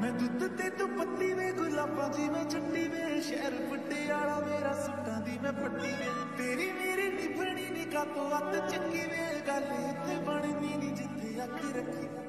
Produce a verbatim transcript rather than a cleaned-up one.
मैं दुध ते तू पत्ती वे गुलाबा जी मैं चट्टी वे शहर पटियाला मेरा सुट्टा दी मैं पट्टी वे तेरी मेरी निभनी निका तो अत चंगी वे गल इत्थे बनदी नी जिथे अख रखी।